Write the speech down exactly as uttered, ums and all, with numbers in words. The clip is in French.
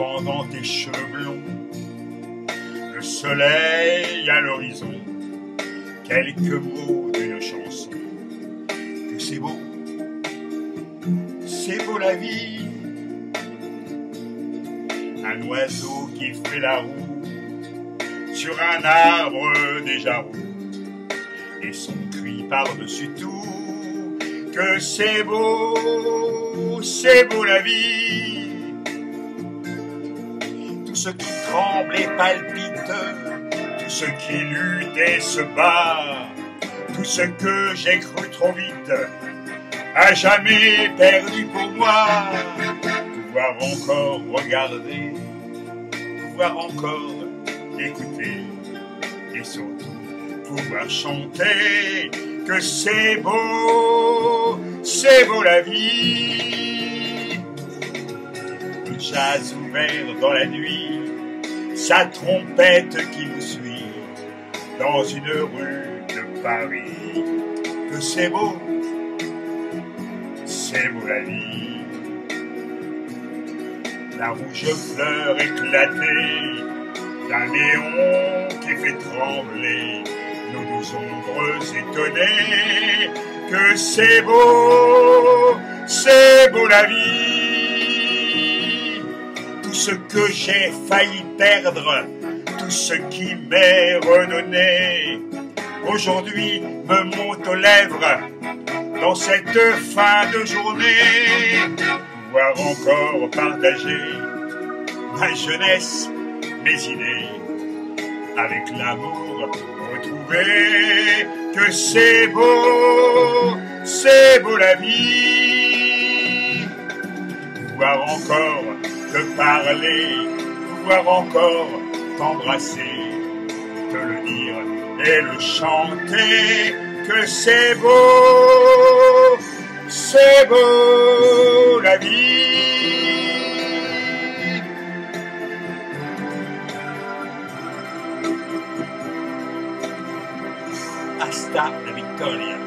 pendant tes cheveux blonds, le soleil à l'horizon, quelques mots d'une chanson. Que c'est beau, c'est beau la vie. Un oiseau qui fait la roue sur un arbre déjà roux, et son cri par-dessus tout. Que c'est beau, c'est beau la vie. Tout ce qui tremble et palpite, tout ce qui lutte et se bat, tout ce que j'ai cru trop vite, à jamais perdu pour moi. Pouvoir encore regarder, pouvoir encore écouter, et surtout pouvoir chanter. Que c'est beau, c'est beau la vie. Le jazz ouvert dans la nuit, sa trompette qui nous suit dans une rue de Paris. Que c'est beau, c'est beau la vie. La rouge fleur éclatée d'un néon qui fait trembler nos deux ombres étonnées. Que c'est beau, c'est beau la vie. Tout ce que j'ai failli perdre, tout ce qui m'est redonné, aujourd'hui me monte aux lèvres dans cette fin de journée. Pouvoir encore partager ma jeunesse, mes idées, avec l'amour retrouvé. Que c'est beau, c'est beau la vie. Pouvoir encore te parler, pouvoir encore t'embrasser, te le dire et le chanter. Que c'est beau, c'est beau la vie. Hasta la victoria.